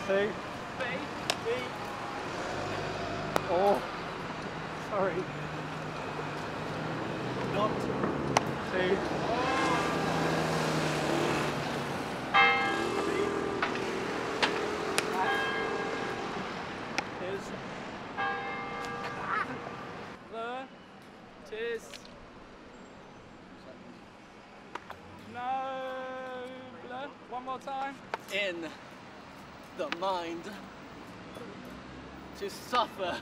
C. B. D. Oh, sorry. Not C. Tis. No. One more time. In the mind to suffer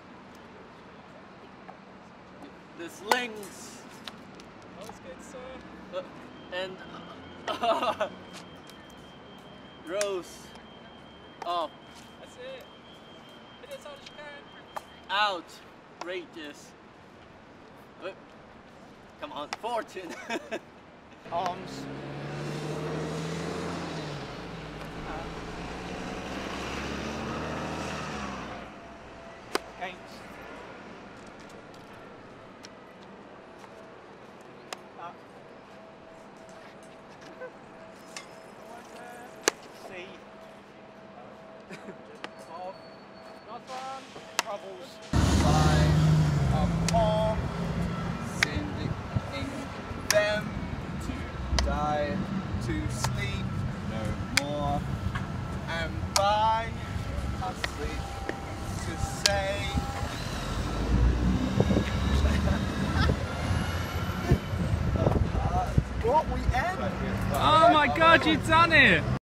this links That was good, sir. and rose up That's it. Hit it as hard as you can. outrageous. Come on, fortune. Arms. Against. Up. C. Off. Last one. Troubles. Upon sending them to die, to sleep no more, and by asleep to say what we end. Oh my God, you've done it!